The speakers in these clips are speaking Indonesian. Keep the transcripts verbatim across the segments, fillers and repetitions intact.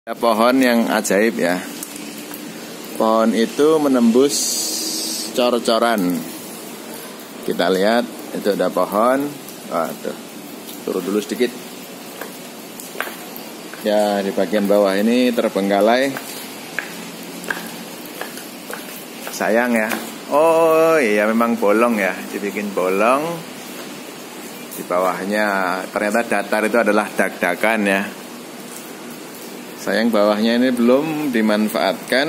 Ada pohon yang ajaib ya. Pohon itu menembus cor-coran. Kita lihat, itu ada pohon. Waduh, turun dulu sedikit. Ya, di bagian bawah ini terbengkalai. Sayang ya. Oh iya, memang bolong ya. Dibikin bolong. Di bawahnya ternyata datar itu adalah dak-dakan ya. Sayang bawahnya ini belum dimanfaatkan.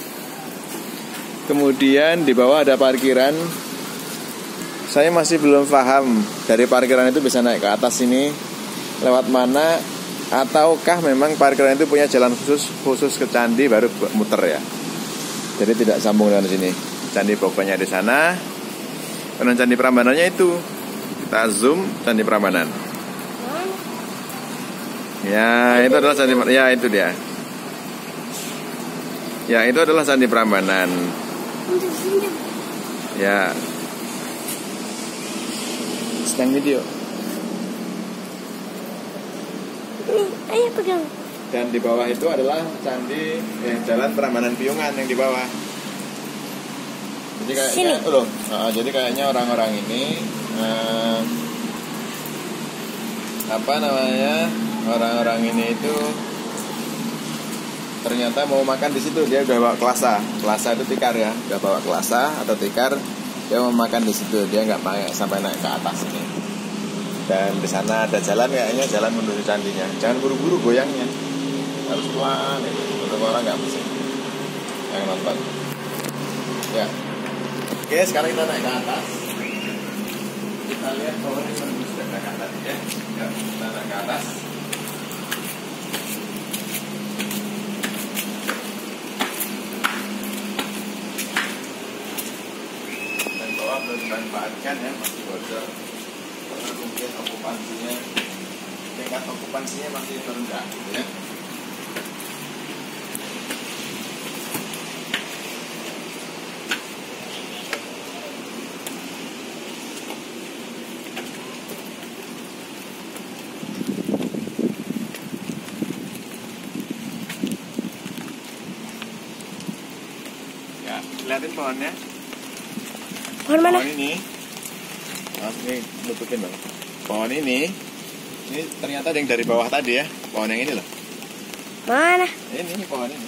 Kemudian di bawah ada parkiran. Saya masih belum paham dari parkiran itu bisa naik ke atas ini lewat mana, ataukah memang parkiran itu punya jalan khusus khusus ke candi baru muter ya. Jadi tidak sambung dengan sini. Candi Bogornya di sana. Karena Candi Prambanannya itu. Kita zoom Candi Prambanan. Ya, itu adalah Candi, ya itu dia. Ya, itu adalah Candi Prambanan. Ya. Sedang video. Nih, ayo pegang. Dan di bawah itu adalah Candi eh, Jalan Prambanan Piungan yang di bawah. Jadi kayaknya, oh loh, nah, jadi kayaknya orang-orang ini eh, apa namanya? Orang-orang ini itu ternyata mau makan di situ. Dia udah bawa kelasa. Kelasa itu tikar ya. Udah bawa kelasa atau tikar. Dia mau makan di situ. Dia nggak pakai sampai naik ke atas ini. Dan di sana ada jalan kayaknya, jalan menuju candinya. Jangan buru-buru goyangnya. Harus pelan. Untuk orang nggak bisa yang nonton. Ya. Oke, sekarang kita naik ke atas. Kita lihat bahwa ini menembus dak-dakan tadi ya. Ya, kita naik ke atas. Belum dimanfaatkan ya, masih bocor karena mungkin okupansinya, tingkat okupansinya masih rendah gitu ya. Ya, lihatin pohonnya. Pohon mana? Pohon ini, nah, ini nutupin dong. Pohon ini, ini ternyata ada yang dari bawah tadi ya. Pohon yang ini loh. Mana? Ini, ini pohon ini.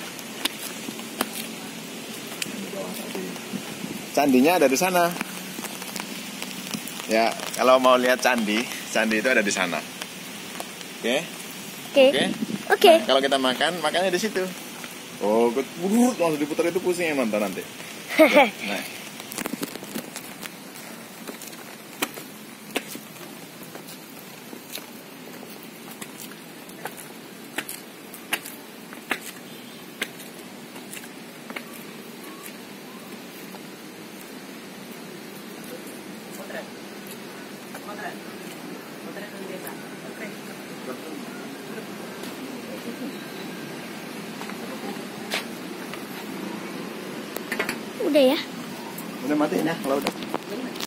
Yang di bawah tadi. Candinya ada di sana. Ya, kalau mau lihat candi, candi itu ada di sana. Oke? Oke. Oke. Oke. Nah, kalau kita makan, makannya di situ. Oh, buruk langsung diputar itu pusing yang nonton nanti. Ya, nah. Udah ya? Udah mati ya kalau udah.